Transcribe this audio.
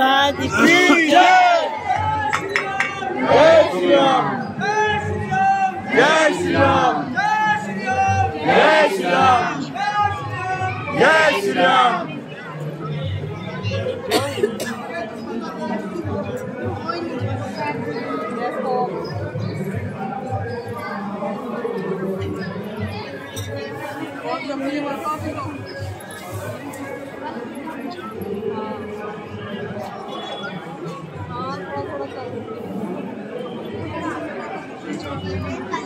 महाराज की जय। जय श्री राम, जय श्री राम, जय श्री राम, जय श्री राम। हाँ